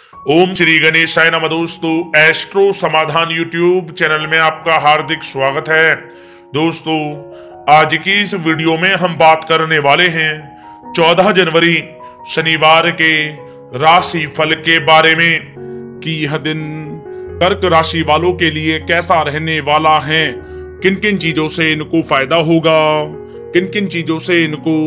ओम श्री गणेशाय नमः। दोस्तों, एस्ट्रो समाधान यूट्यूब चैनल में आपका हार्दिक स्वागत है। दोस्तों, आज की इस वीडियो में हम बात करने वाले हैं 14 जनवरी शनिवार के राशि फल के बारे में कि यह दिन कर्क राशि वालों के लिए कैसा रहने वाला है, किन किन चीजों से इनको फायदा होगा, किन किन चीजों से इनको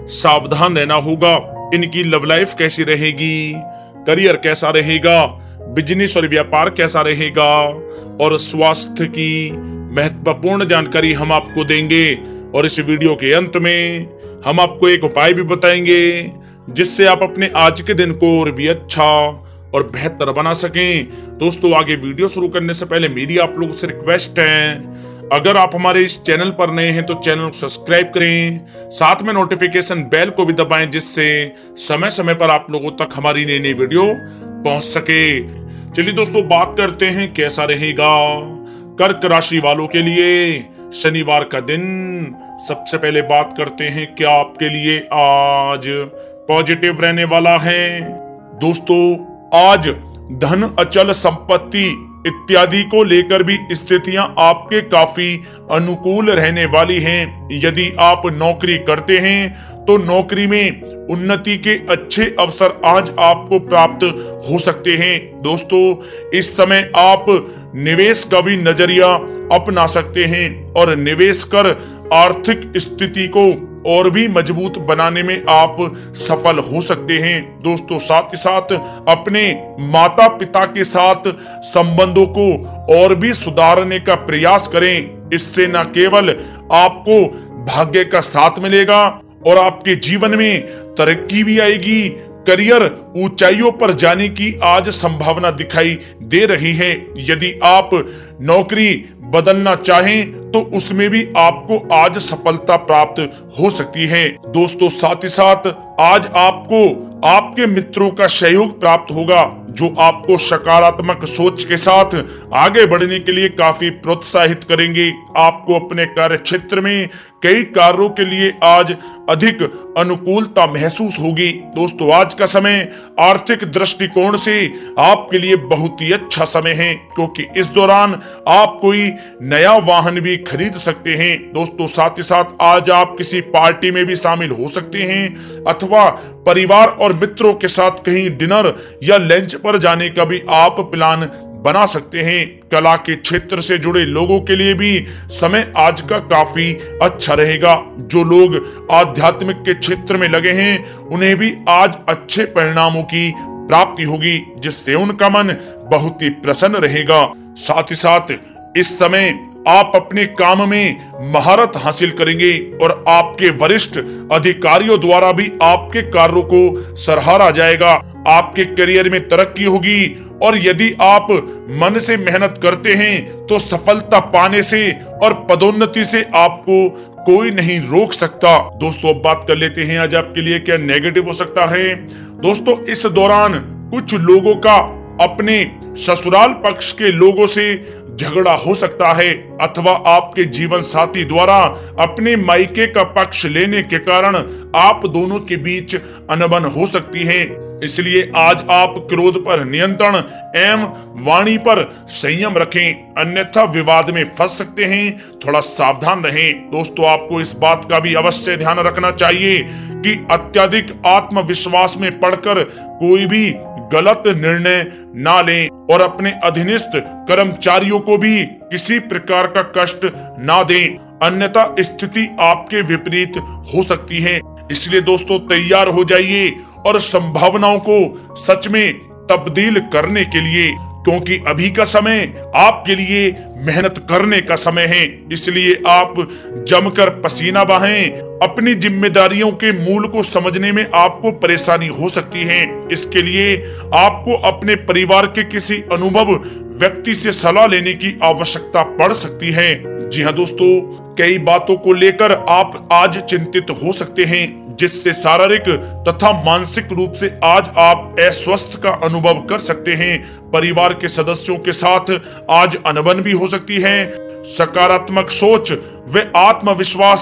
सावधान रहना होगा, इनकी लव लाइफ कैसी रहेगी, करियर कैसा रहेगा, बिजनेस और व्यापार कैसा रहेगा और स्वास्थ्य की महत्वपूर्ण जानकारी हम आपको देंगे। और इस वीडियो के अंत में हम आपको एक उपाय भी बताएंगे जिससे आप अपने आज के दिन को और भी अच्छा और बेहतर बना सकें। दोस्तों, आगे वीडियो शुरू करने से पहले मेरी आप लोगों से रिक्वेस्ट है, अगर आप हमारे इस चैनल पर नए हैं तो चैनल को सब्सक्राइब करें, साथ में नोटिफिकेशन बेल को भी दबाएं जिससे समय समय पर आप लोगों तक हमारी नई नई वीडियो पहुंच सके। चलिए दोस्तों, बात करते हैं कैसा रहेगा कर्क राशि वालों के लिए शनिवार का दिन। सबसे पहले बात करते हैं क्या आपके लिए आज पॉजिटिव रहने वाला है। दोस्तों, आज धन, अचल संपत्ति इत्यादि को लेकर भी स्थितियां आपके काफी अनुकूल रहने वाली हैं। यदि आप नौकरी करते हैं तो नौकरी में उन्नति के अच्छे अवसर आज आपको प्राप्त हो सकते हैं। दोस्तों, इस समय आप निवेश का भी नजरिया अपना सकते हैं और निवेश कर आर्थिक स्थिति को और भी मजबूत बनाने में आप सफल हो सकते हैं। दोस्तों, साथ ही साथ अपने माता पिता के साथ संबंधों को और भी सुधारने का प्रयास करें। इससे न केवल आपको भाग्य का साथ मिलेगा और आपके जीवन में तरक्की भी आएगी। करियर ऊंचाइयों पर जाने की आज संभावना दिखाई दे रही है। यदि आप नौकरी बदलना चाहें तो उसमें भी आपको आज सफलता प्राप्त हो सकती है। दोस्तों, साथ ही साथ आज आपको आपके मित्रों का सहयोग प्राप्त होगा जो आपको सकारात्मक सोच के साथ आगे बढ़ने के लिए काफी प्रोत्साहित करेंगे। आपको अपने कार्य क्षेत्र में कई कार्यों के लिए आज अधिक अनुकूलता महसूस होगी। दोस्तों, आज का समय आर्थिक दृष्टिकोण से आपके लिए बहुत ही अच्छा समय है क्योंकि इस दौरान आप कोई नया वाहन भी खरीद सकते हैं। दोस्तों, साथ ही साथ आज आप किसी पार्टी में भी शामिल हो सकते हैं अथवा परिवार और मित्रों के साथ कहीं डिनर या लंच पर जाने का भी आप प्लान बना सकते हैं। कला के क्षेत्र से जुड़े लोगों के लिए भी समय आज का काफी अच्छा रहेगा। जो लोग आध्यात्मिक के क्षेत्र में लगे हैं उन्हें भी आज अच्छे परिणामों की प्राप्ति होगी जिससे उनका मन बहुत ही प्रसन्न रहेगा। साथ ही साथ इस समय आप अपने काम में महारत हासिल करेंगे और आपके वरिष्ठ अधिकारियों द्वारा भी आपके कार्यों को सराहा जाएगा। आपके करियर में तरक्की होगी और यदि आप मन से मेहनत करते हैं तो सफलता पाने से और पदोन्नति से आपको कोई नहीं रोक सकता। दोस्तों, अब बात कर लेते हैं आज आपके लिए क्या नेगेटिव हो सकता है। दोस्तों, इस दौरान कुछ लोगों का अपने ससुराल पक्ष के लोगों से झगड़ा हो सकता है अथवा आपके जीवन साथी द्वारा अपने मायके का पक्ष लेने के कारण आप दोनों के बीच अनबन हो सकती है। इसलिए आज आप क्रोध पर नियंत्रण एवं वाणी पर संयम रखें, अन्यथा विवाद में फंस सकते हैं। थोड़ा सावधान रहें। दोस्तों, आपको इस बात का भी अवश्य ध्यान रखना चाहिए कि अत्यधिक आत्मविश्वास में पड़कर कोई भी गलत निर्णय ना लें और अपने अधीनस्थ कर्मचारियों को भी किसी प्रकार का कष्ट ना दें, अन्यथा स्थिति आपके विपरीत हो सकती है। इसलिए दोस्तों, तैयार हो जाइए और संभावनाओं को सच में तब्दील करने के लिए, क्योंकि अभी का समय आपके लिए मेहनत करने का समय है। इसलिए आप जमकर पसीना बहाएं। अपनी जिम्मेदारियों के मूल को समझने में आपको परेशानी हो सकती है। इसके लिए आपको अपने परिवार के किसी अनुभव व्यक्ति से सलाह लेने की आवश्यकता पड़ सकती है। जी हाँ दोस्तों, कई बातों को लेकर आप आज चिंतित हो सकते हैं जिससे शारीरिक तथा मानसिक रूप से आज आप अस्वस्थ का अनुभव कर सकते हैं। परिवार के सदस्यों के साथ आज अनबन भी हो सकती है। सकारात्मक सोच व आत्मविश्वास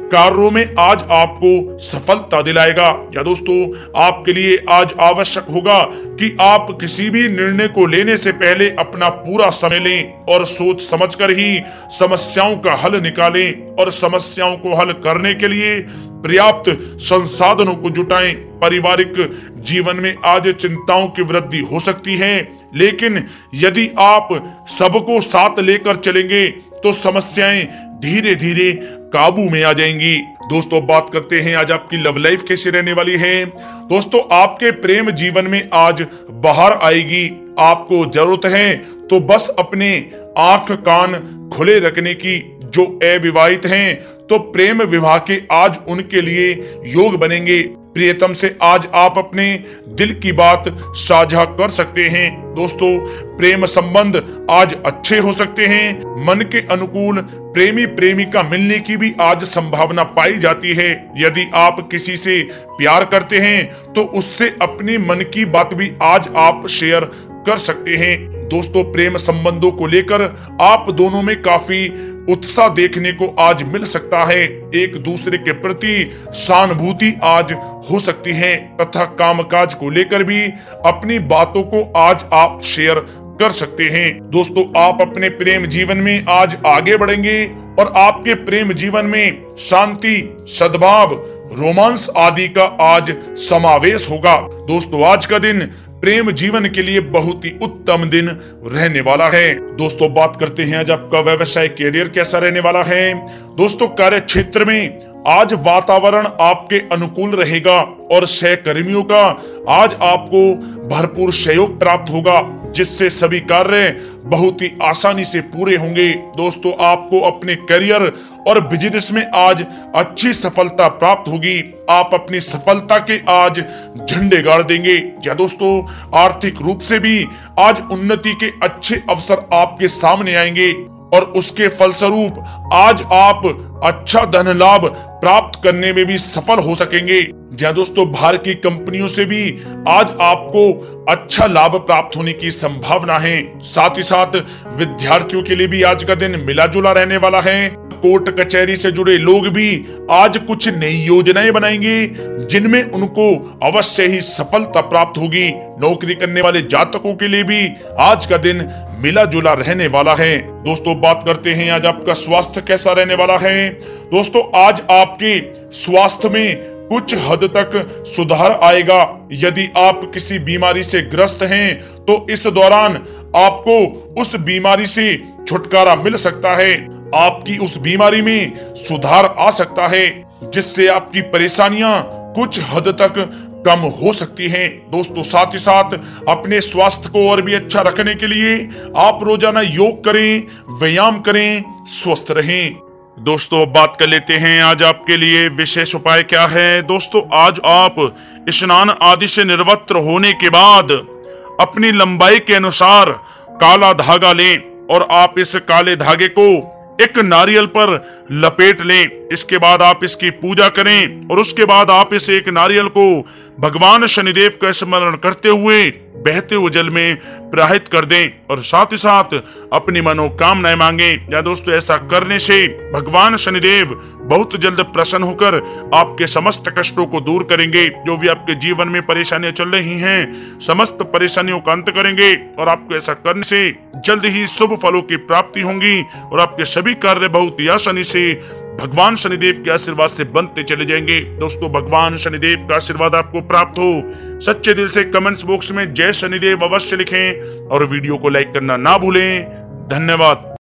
कार्यों में आज आपको सफलता दिलाएगा। या दोस्तों, आपके लिए आज आवश्यक होगा कि आप किसी भी निर्णय को लेने से पहले अपना पूरा समय लें और सोच समझकर ही समस्याओं का हल निकालें और समस्याओं को हल करने के लिए पर्याप्त संसाधनों को जुटाएं। पारिवारिक जीवन में आज चिंताओं की वृद्धि हो सकती है, लेकिन यदि आप सबको साथ लेकर चलेंगे तो समस्याएं धीरे धीरे काबू में आ जाएंगी। दोस्तों, बात करते हैं आज आपकी लव लाइफ कैसी रहने वाली है। दोस्तों, आपके प्रेम जीवन में आज बाहर आएगी। आपको जरूरत है तो बस अपने आंख कान खुले रखने की। जो अविवाहित हैं तो प्रेम विवाह के आज उनके लिए योग बनेंगे। प्रियतम से आज आप अपने दिल की बात साझा कर सकते हैं। दोस्तों, प्रेम संबंध आज अच्छे हो सकते हैं। मन के अनुकूल प्रेमी प्रेमिका मिलने की भी आज संभावना पाई जाती है। यदि आप किसी से प्यार करते हैं तो उससे अपने मन की बात भी आज आप शेयर कर सकते हैं। दोस्तों, प्रेम संबंधों को लेकर आप दोनों में काफी उत्साह देखने को आज मिल सकता है। एक दूसरे के प्रति सहानुभूति आज हो सकती है तथा कामकाज को लेकर भी अपनी बातों को आज आप शेयर कर सकते हैं। दोस्तों, आप अपने प्रेम जीवन में आज आगे बढ़ेंगे और आपके प्रेम जीवन में शांति, सद्भाव, रोमांस आदि का आज समावेश होगा। दोस्तों, आज का दिन प्रेम जीवन के लिए बहुत ही उत्तम दिन रहने वाला है। दोस्तों, बात करते हैं आज आपका व्यवसाय कैरियर कैसा रहने वाला है। दोस्तों, कार्य क्षेत्र में आज वातावरण आपके अनुकूल रहेगा और सहकर्मियों का आज आपको भरपूर सहयोग प्राप्त होगा, जिससे सभी कार्य बहुत ही आसानी से पूरे होंगे। दोस्तों, आपको अपने करियर और बिजनेस में आज अच्छी सफलता प्राप्त होगी। आप अपनी सफलता के आज झंडे गाड़ देंगे। या दोस्तों, आर्थिक रूप से भी आज उन्नति के अच्छे अवसर आपके सामने आएंगे और उसके फलस्वरूप आज आप अच्छा धन लाभ प्राप्त करने में भी सफल हो सकेंगे। जहाँ दोस्तों, बाहर की कंपनियों से भी आज आपको अच्छा लाभ प्राप्त होने की संभावना है। साथ ही साथ विद्यार्थियों के लिए भी आज का दिन मिला जुला रहने वाला है। कोर्ट कचहरी से जुड़े लोग भी आज कुछ नई योजनाएं बनाएंगे जिनमें उनको अवश्य ही सफलता प्राप्त होगी। नौकरी करने वाले जातकों के लिए भी आज का दिन मिला जुला रहने वाला है। दोस्तों, बात करते हैं आज आपका स्वास्थ्य कैसा रहने वाला है। दोस्तों, आज आपके स्वास्थ्य में कुछ हद तक सुधार आएगा। यदि आप किसी बीमारी से ग्रस्त हैं तो इस दौरान आपको उस बीमारी से छुटकारा मिल सकता है। आपकी उस बीमारी में सुधार आ सकता है, जिससे आपकी परेशानियां कुछ हद तक कम हो सकती हैं। दोस्तों, साथ ही साथ अपने स्वास्थ्य को और भी अच्छा रखने के लिए आप रोजाना योग करें, व्यायाम करें, स्वस्थ रहें। दोस्तों, बात कर लेते हैं आज आपके लिए विशेष उपाय क्या है। दोस्तों, आज आप स्नान आदि से निर्वस्त्र होने के बाद अपनी लंबाई के अनुसार काला धागा लें और आप इस काले धागे को एक नारियल पर लपेट लें। इसके बाद आप इसकी पूजा करें और उसके बाद आप इस एक नारियल को भगवान शनिदेव का स्मरण करते हुए बहते हुए जल में प्रवाहित कर दें और साथ ही साथ अपनी मनोकामनाएं मांगे। या दोस्तों, ऐसा करने से भगवान शनिदेव बहुत जल्द प्रसन्न होकर आपके समस्त कष्टों को दूर करेंगे। जो भी आपके जीवन में परेशानियां चल रही हैं, समस्त परेशानियों का अंत करेंगे और आपको ऐसा करने से जल्द ही शुभ फलों की प्राप्ति होगी और आपके सभी कार्य बहुत ही आसानी से भगवान शनिदेव के आशीर्वाद से बनते चले जाएंगे। दोस्तों, भगवान शनिदेव का आशीर्वाद आपको प्राप्त हो। सच्चे दिल से कमेंट्स बॉक्स में जय शनिदेव अवश्य लिखें और वीडियो को लाइक करना ना भूलें। धन्यवाद।